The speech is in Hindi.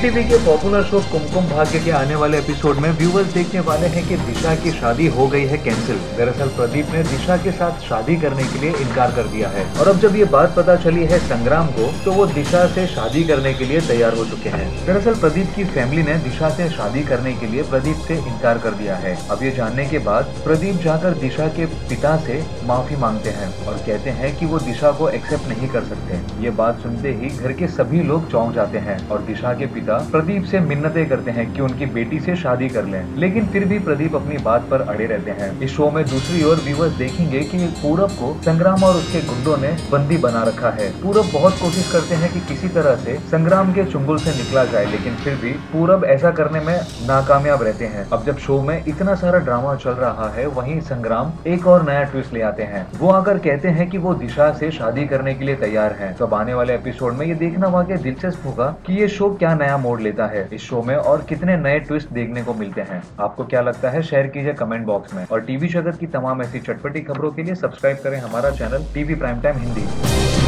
टीवी के पॉपुलर शो कुमकुम भाग्य के आने वाले एपिसोड में व्यूवर्स देखने वाले हैं कि दिशा की शादी हो गई है कैंसिल। दरअसल प्रदीप ने दिशा के साथ शादी करने के लिए इनकार कर दिया है और अब जब ये बात पता चली है संग्राम को तो वो दिशा से शादी करने के लिए तैयार हो चुके हैं। दरअसल प्रदीप की फैमिली ने दिशा से शादी करने के लिए प्रदीप से इनकार कर दिया है। अब ये जानने के बाद प्रदीप जाकर दिशा के पिता से माफी मांगते हैं और कहते हैं कि वो दिशा को एक्सेप्ट नहीं कर सकते। ये बात सुनते ही घर के सभी लोग चौंक जाते हैं और दिशा के पिता प्रदीप से मिन्नतें करते हैं कि उनकी बेटी से शादी कर लें, लेकिन फिर भी प्रदीप अपनी बात पर अड़े रहते हैं। इस शो में दूसरी ओर व्यूअर्स देखेंगे कि पूरब को संग्राम और उसके गुंडों ने बंदी बना रखा है। पूरब बहुत कोशिश करते हैं कि किसी तरह से संग्राम के चुंगल से निकला जाए, लेकिन फिर भी पूरब ऐसा करने में नाकामयाब रहते हैं। अब जब शो में इतना सारा ड्रामा चल रहा है, वहीं संग्राम एक और नया ट्विस्ट ले आते हैं। वो आकर कहते हैं कि वो दिशा से शादी करने के लिए तैयार हैं। तो अब आने वाले एपिसोड में ये देखना वाकई दिलचस्प होगा कि ये शो क्या नया मोड़ लेता है इस शो में और कितने नए ट्विस्ट देखने को मिलते हैं। आपको क्या लगता है शेयर कीजिए कमेंट बॉक्स में और टीवी जगत की तमाम ऐसी चटपटी खबरों के लिए सब्सक्राइब करें हमारा channel TV prime time Hindi.